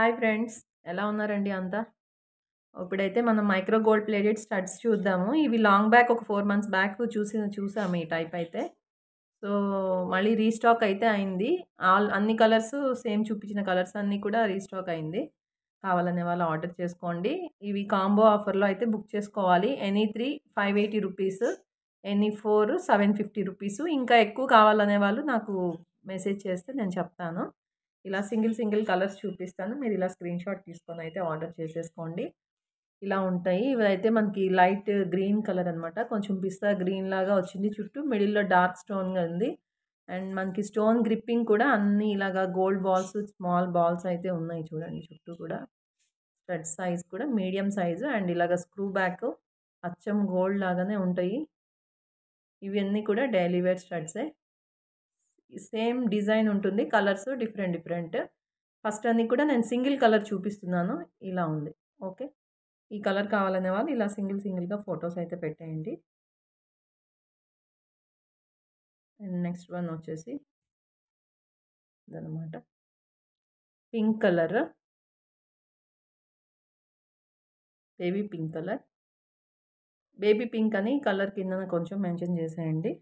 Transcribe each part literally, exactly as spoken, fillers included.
Hi friends. ఎలా ఉన్నారండి అంతా? ఇప్పుడైతే మనం మైక్రో గోల్డ్ ప్లేటెడ్ స్టడ్స్ చూద్దాము. ఇవి లాంగ్ బ్యాక్ ఒక నాలుగు మంత్స్ బ్యాక్ చూసి చూసాము ఈ టైప్ అయితే. సో, మళ్ళీ రీస్టాక్ అయితే అయింది. ఆల్ అన్ని కలర్స్ సేమ్ చూపించిన కలర్స్ అన్నీ కూడా రీస్టాక్ అయింది. కావాలనే వాళ్ళు ఆర్డర్ చేసుకోండి. ఇవి కాంబో ఆఫర్‌లో అయితే బుక్ చేసుకోవాలి. ఎనీ మూడు ఐదు వందల ఎనభై రూపీస్, ఎనీ నాలుగు ఏడు వందల యాభై రూపీస్. ఇంకా ఎక్కువ కావాలనే వాళ్ళు నాకు మెసేజ్ చేస్తే నేను చెప్తాను. ఇలా సింగిల్ సింగిల్ కలర్స్ చూపిస్తాను. మీరు ఇలా స్క్రీన్‌షాట్ తీసుకొని అయితే ఆర్డర్ చేసేసుకోండి. ఇలా ఉంటాయి. ఇవైతే మనకి లైట్ గ్రీన్ కలర్ అనమాట. కొంచెం పిస్తా గ్రీన్ లాగా వచ్చింది. చుట్టూ మిడిల్‌లో డార్క్ స్టోన్‌గా ఉంది. అండ్ మనకి స్టోన్ గ్రిప్పింగ్ కూడా అన్నీ ఇలాగా గోల్డ్ బాల్స్, స్మాల్ బాల్స్ అయితే ఉన్నాయి చూడండి చుట్టూ కూడా. స్టడ్ సైజ్ కూడా మీడియం సైజు అండ్ ఇలాగ స్క్రూ బ్యాక్ అచ్చం గోల్డ్ లాగానే ఉంటాయి. ఇవన్నీ కూడా డైలీ వేర్ స్టడ్సే. సేమ్ డిజైన్ ఉంటుంది. Colours different different. ఫస్ట్ అన్ని కూడా నేను సింగిల్ కలర్ చూపిస్తున్నాను. ఇలా ఉంది. ఓకే. ఈ కలర్ కావాలనే వాళ్ళు ఇలా సింగిల్ సింగిల్‌గా ఫోటోస్ అయితే పెట్టేయండి. అండ్ నెక్స్ట్ వన్ వచ్చేసి ఇదనమాట. Pink colour. Baby pink colour. Baby pink అని కలర్ కిందన కొంచెం మెన్షన్ చేసేయండి.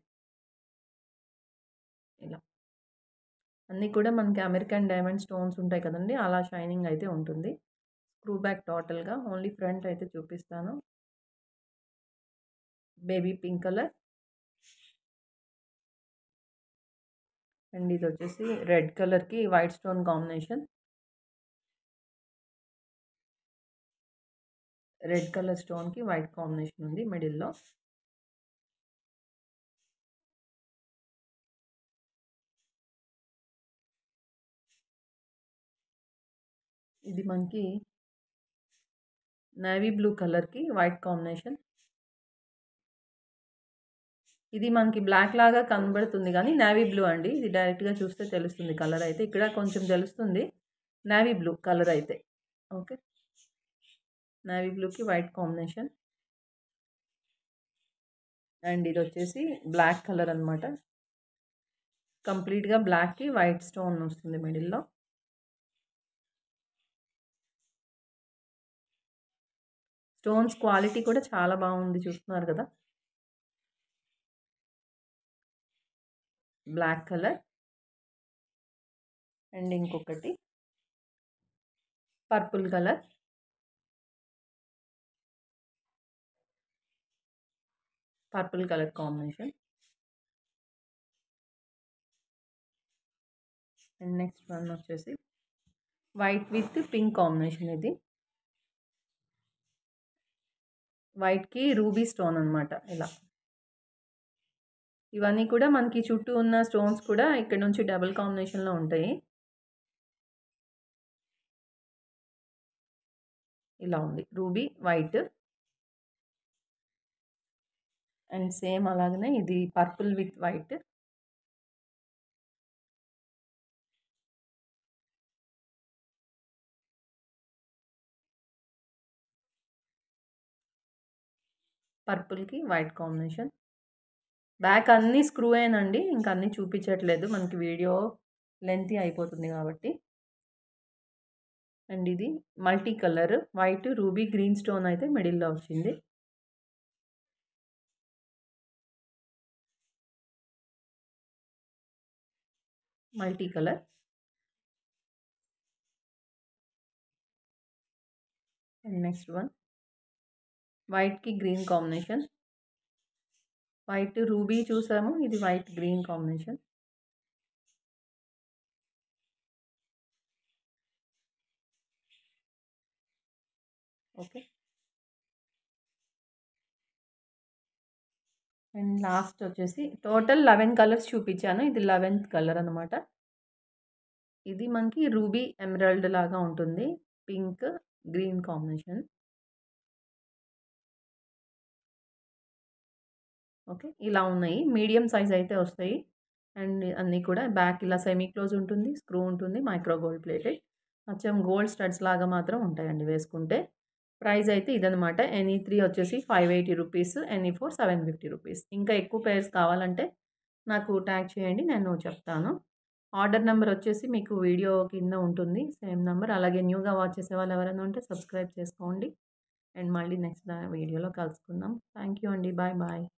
ఇలా. అన్నీ కూడా మనకి అమెరికన్ డైమండ్ స్టోన్స్ ఉంటాయి కదండీ! అలా షైనింగ్ అయితే ఉంటుంది. స్క్రూ బ్యాక్ టోటల్‌గా ఓన్లీ ఫ్రంట్ అయితే చూపిస్తాను. Baby pink colour. అండ్ ఇదొచ్చేసి రెడ్ కలర్‌కి white stone combination. Red colour స్టోన్‌కి వైట్ కాంబినేషన్ ఉంది మిడిల్‌లో. ఇది మనకి నేవీ బ్లూ కలర్‌కి వైట్ కాంబినేషన్. ఇది మనకి బ్లాక్ లాగా కనబడుతుంది గానీ నేవీ బ్లూ అండి. ఇది డైరెక్ట్‌గా చూస్తే తెలుస్తుంది కలర్ అయితే. ఇక్కడ కొంచెం తెలుస్తుంది. నేవీ బ్లూ కలర్ అయితే. ఓకే. నేవీ బ్లూకి వైట్ కాంబినేషన్. అండ్ ఇదొచ్చేసి బ్లాక్ కలర్ అనమాట. కంప్లీట్‌గా బ్లాక్‌కి వైట్ స్టోన్ వస్తుంది మిడిల్‌లో. స్టోన్స్ క్వాలిటీ కూడా చాలా బాగుంది చూస్తున్నారు కదా! Black colour. అండ్ ఇంకొకటి purple colour. Purple colour combination. And next one వచ్చేసి వైట్ విత్ పింక్ కాంబినేషన్ ఇది. వైట్‌కి రూబీ స్టోన్ అనమాట ఇలా. ఇవన్నీ కూడా మనకి చుట్టూ ఉన్న స్టోన్స్ కూడా ఇక్కడ నుంచి డబుల్ కాంబినేషన్‌లో ఉంటాయి. ఇలా ఉంది. Ruby, white. అండ్ సేమ్ అలాగనే ఇది పర్పుల్ విత్ వైట్. పర్పుల్‌కి వైట్ కాంబినేషన్. బ్యాక్ అన్నీ స్క్రూయేనండి. ఇంక అన్నీ చూపించట్లేదు. మనకి వీడియో లెంతీ అయిపోతుంది కాబట్టి. అండ్ ఇది multi colour white, ruby, green stone అయితే మిడిల్‌లో వచ్చింది. Multi colour. And next one వైట్‌కి గ్రీన్ కాంబినేషన్. వైట్ రూబీ చూసాము. ఇది white green combination. Okay. And last వచ్చేసి టోటల్ పదకొండు కలర్స్ చూపించాను. ఇది పదకొండవ కలర్ అనమాట. ఇది మనకి రూబీ ఎమరాల్డ్ లాగా ఉంటుంది. Pink, green combination. ఓకే. ఇలా ఉన్నాయి. మీడియం సైజ్ అయితే వస్తాయి. అండ్ అన్నీ కూడా బ్యాక్ ఇలా సెమీ క్లోజ్ ఉంటుంది. స్క్రూ ఉంటుంది. Micro gold plated. అచ్చం గోల్డ్ స్టడ్స్ లాగా మాత్రం ఉంటాయండి వేసుకుంటే. ప్రైస్ అయితే ఇదనమాట. ఎనీ మూడు వచ్చేసి ఐదు వందల ఎనభై రూపీస్. ఎనీ నాలుగు ఏడు వందల యాభై రూపీస్. ఇంకా ఎక్కువ పెయిర్స్ కావాలంటే నాకు ట్యాగ్ చేయండి. నేను చెప్తాను. ఆర్డర్ నంబర్ వచ్చేసి మీకు వీడియో కింద ఉంటుంది సేమ్ నంబర్. అలాగే న్యూగా వాచ్ చేసేవాళ్ళు ఎవరైనా ఉంటే సబ్స్క్రైబ్ చేసుకోండి. అండ్ మళ్ళీ నెక్స్ట్ ద వీడియోలో కలుసుకుందాం. థ్యాంక్ యూ అండి. Bye bye.